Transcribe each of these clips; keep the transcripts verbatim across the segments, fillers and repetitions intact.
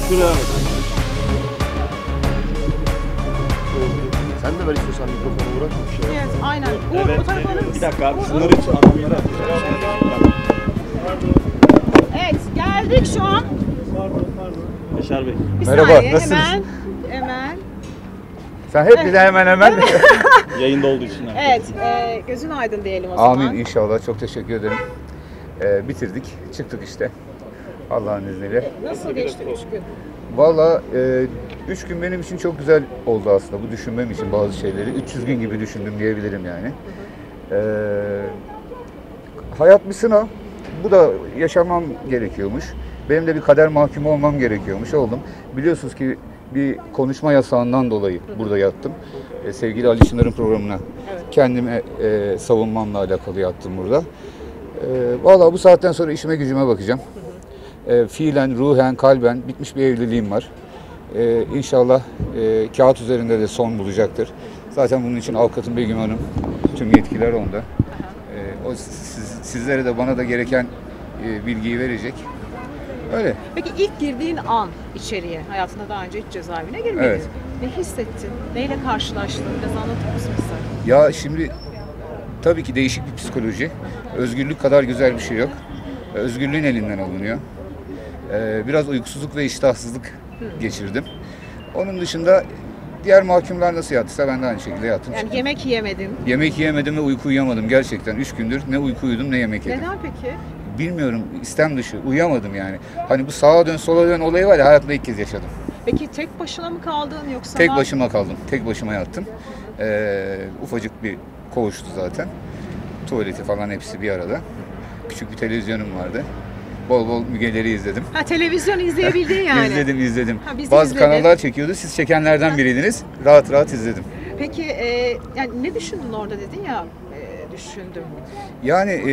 Şuraya bak. Sen de ver istiyorsan mikrofonu Uğur. Evet, aynen. Uğur, Evet, o tarafa alır mısın? bir dakika abi, şunları hiç adamlara Evet, geldik şu an. Yaşar Bey. Bir Merhaba, saniye, nasılsınız? hemen, hemen. Sen hep bize hemen hemen. Yayında olduğu için. Evet, e, gözün aydın diyelim o zaman. Amin inşallah. Çok teşekkür ederim. Ee, bitirdik. Çıktık işte. Allah'ın izniyle. Nasıl geçti üç gün? Valla e, üç gün benim için çok güzel oldu aslında. Bu düşünmem için bazı şeyleri. üç yüz gün gibi düşündüm diyebilirim yani. Ee, hayat bir sınav. Bu da yaşamam gerekiyormuş. Benim de bir kader mahkumu olmam gerekiyormuş. Oldum. Biliyorsunuz ki bir konuşma yasağından dolayı burada yattım. Ee, sevgili Ali Çınar'ın programına Evet. kendimi e, savunmamla alakalı yattım burada. Ee, Valla bu saatten sonra işime gücüme bakacağım. E, fiilen, ruhen, kalben bitmiş bir evliliğim var. E, İnşallah e, kağıt üzerinde de son bulacaktır. Zaten bunun için avukatım Begüm Hanım, tüm yetkiler onda. E, o siz, sizlere de bana da gereken e, bilgiyi verecek. Öyle. Peki ilk girdiğin an içeriye, hayatında daha önce hiç cezaevine girmedin. Evet. Ne hissettin? Neyle karşılaştın? Biraz anlatır mısın bize? Ya şimdi tabii ki değişik bir psikoloji. Özgürlük kadar güzel bir şey yok. Özgürlüğün elinden alınıyor. Ee, biraz uykusuzluk ve iştahsızlık geçirdim. Onun dışında diğer mahkumlar nasıl yattıysa ben de aynı şekilde yattım. Yani yemek yemedin. Yemek yiyemedim ve uyku uyuyamadım gerçekten. Üç gündür ne uyku uyudum ne yemek yedim. Neden peki? Bilmiyorum, istem dışı uyuyamadım yani. Hani bu sağa dön sola dön olayı var ya, hayatımda ilk kez yaşadım. Peki tek başına mı kaldın yoksa? Tek daha- başıma kaldım. Tek başıma yattım. Ee, ufacık bir koğuştu zaten. Tuvaleti falan hepsi bir arada. Küçük bir televizyonum vardı. Bol bol Müge'leri izledim. Ha, televizyon izleyebildin yani. İzledim izledim. Ha, biz Bazı izledik. kanallar çekiyordu. Siz çekenlerden biriydiniz. Rahat rahat izledim. Peki e, yani ne düşündün orada dedin ya, e, düşündüm. Yani e,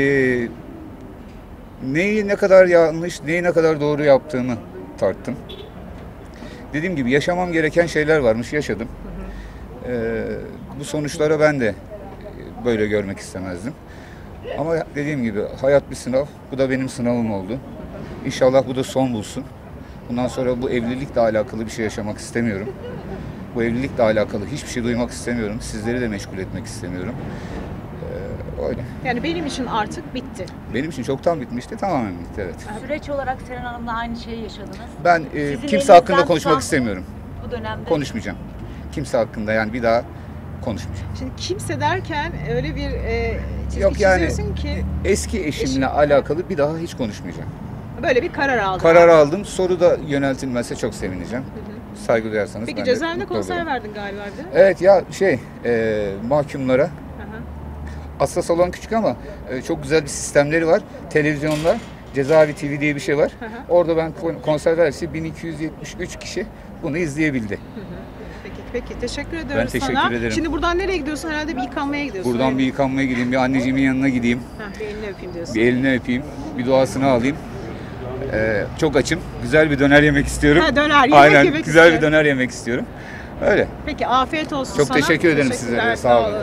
neyi ne kadar yanlış, neyi ne kadar doğru yaptığımı tarttım. Dediğim gibi yaşamam gereken şeyler varmış, yaşadım. E, bu sonuçlara ben de böyle görmek istemezdim. Ama dediğim gibi hayat bir sınav. Bu da benim sınavım oldu. İnşallah bu da son bulsun. Bundan sonra bu evlilikle alakalı bir şey yaşamak istemiyorum. Bu evlilikle alakalı hiçbir şey duymak istemiyorum. Sizleri de meşgul etmek istemiyorum. Ee, öyle. Yani benim için artık bitti. Benim için çoktan bitmişti. Tamamen bitti, evet. Süreç olarak Seren Hanım'la aynı şeyi yaşadınız. Ben e, Sizin kimse elinizden hakkında konuşmak tutan istemiyorum. Bu dönemde Konuşmayacağım. Kimse hakkında yani bir daha konuşmayacağım. Şimdi kimse derken öyle bir e, çizgi Yok yani çiziyorsun ki eski eşimle alakalı bir daha hiç konuşmayacağım. böyle bir karar aldın. Karar aldım. Soru da yöneltilmezse çok sevineceğim. Saygı duyarsanız Peki ben de cezaevinde mutlu konser olurum. verdin galiba bir de. Evet ya şey e, mahkumlara Hı hı. aslında salon küçük ama e, çok güzel bir sistemleri var. Televizyonda Cezaevi T V diye bir şey var. Hı hı. Orada ben kon- konser versi bin iki yüz yetmiş üç kişi bunu izleyebildi. Peki, peki teşekkür ediyorum Ben teşekkür sana. ederim. Şimdi buradan nereye gidiyorsun? Herhalde bir yıkanmaya gidiyorsun. Buradan öyle bir mi? yıkanmaya gideyim, bir anneciğimin yanına gideyim, Heh, bir elini öpeyim diyorsun. bir elini öpeyim, bir duasını alayım. E, çok açım. Güzel bir döner yemek istiyorum. Ha, döner, yemek Aynen, yemek güzel bir istiyorum. döner yemek istiyorum. Öyle. Peki afiyet olsun Çok sana. teşekkür ederim Teşekkürler, sizlere, sağ olun.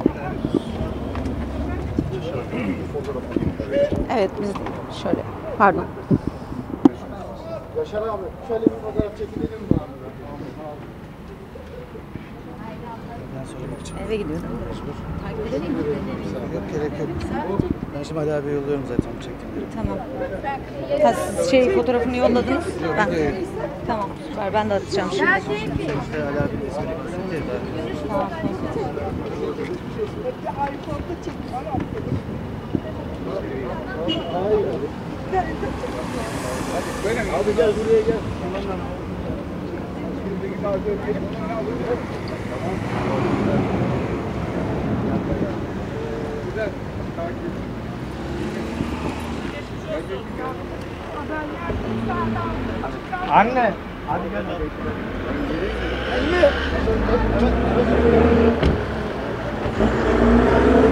Evet biz şöyle pardon. Yaşar abi şöyle bir fotoğraf çekilelim mi abi? Eve gidiyorum. Takip edelim mi? Yok gerek yok. Ben şimdi Ali abiye yolluyorum zaten çektim. Tamam. Ha, siz şey fotoğrafını yolladınız. Ben. Tamam süper ben de atacağım şimdi. İşte Ali abinin ismini koyunca da. Tamam. Abi gel buraya gel. Anne. Hadi gel. Anne.